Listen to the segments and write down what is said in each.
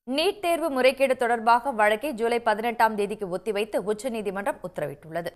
NEET தேர்வு முறைகேடு தொடர்பாக வழக்கை ஜூலை 18ஆம் தேதிக்கு ஒத்திவைத்து உச்சநீதிமன்றம் உத்தரவிட்டுள்ளது.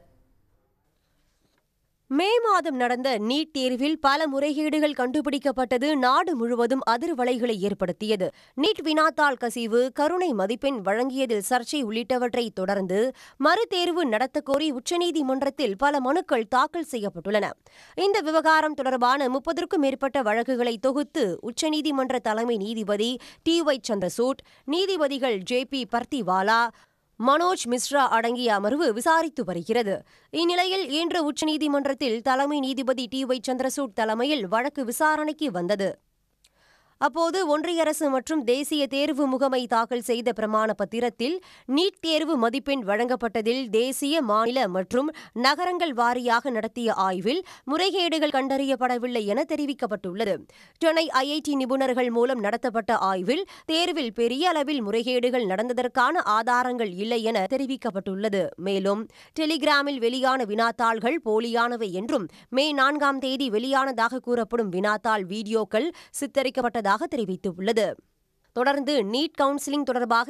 மே மாதம் நடந்த நீட் தேர்வில் பல முறைகேடுகள் கண்டுபிடிக்கப்பட்டது நாடு முழுவதும் அதிர்வலைகளை ஏற்படுத்தியது. நீட் வினாத்தாள் கசிவு, கருணை மதிப்பெண் வழங்கியதில் சர்ச்சை உள்ளிட்டவற்றை தொடர்ந்து மறுதேர்வு நடத்தக்கோரி உச்சநீதிமன்றத்தில் பல மனுக்கள் தாக்கல் செய்யப்பட்டுள்ளன. இந்த விவகாரம் தொடர்பான 30க்கும் மேற்பட்ட வழக்குகளை தொகுத்து உச்சநீதிமன்ற தலைமை நீதிபதி TY சந்திரசூட், நீதிபதிகள் JP பர்த்திவாலா, மனோஜ் மிஸ்ரா அடங்கிய அமர்வு விசாரித்து வருகிறது. இந்நிலையில் இன்று உச்சநீதிமன்றத்தில் தலைமை நீதிபதி TY சந்திரசூட் தலைமையில் வழக்கு விசாரணைக்கு வந்தது. அப்போது ஒன்றிய அரசு மற்றும் தேசிய தேர்வு முகமை தாக்கல் செய்த பிரமாண பத்திரத்தில் நீட் தேர்வு மதிப்பெண் வழங்கப்பட்டதில் தேசிய, மாநில மற்றும் நகரங்கள் வாரியாக நடத்திய ஆய்வில் முறைகேடுகள் கண்டறியப்படவில்லை என தெரிவிக்கப்பட்டுள்ளது. சென்னை IIT நிபுணர்கள் மூலம் நடத்தப்பட்ட ஆய்வில் தேர்வில் பெரிய அளவில் முறைகேடுகள் நடந்ததற்கான ஆதாரங்கள் இல்லை என தெரிவிக்கப்பட்டுள்ளது. மேலும் டெலிகிராமில் வெளியான வினாத்தாள்கள் போலியானவை என்றும் மே 4ஆம் தேதி வெளியானதாக கூறப்படும் வினாத்தாள் வீடியோக்கள் சித்தரிக்கப்பட்ட தெரிவித்துள்ளது. தொடர்ந்து நீட் கவுன்சிலிங் தொடர்பாக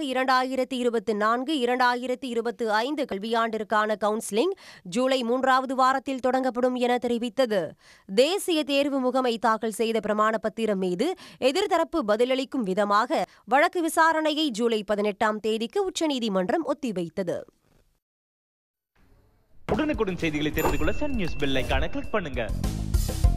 2024-2025 கல்வியாண்டிற்கான கவுன்சிலிங் ஜூலை 3வது வாரத்தில் தொடங்கப்படும் என தெரிவித்தது. தேசிய தேர்வு முகமை தாக்கல் செய்த பிரமாண பத்திரம் மீது எதிர்த்தரப்பு பதிலளிக்கும் விதமாக வழக்கு விசாரணையை ஜூலை 18ஆம் தேதிக்கு உச்சநீதிமன்றம் ஒத்திவைத்தது. உடனுக்குடன் செய்திகளை தெரிந்து கொள்ள சன் நியூஸ் பெல் ஐகானை கிளிக் பண்ணுங்க.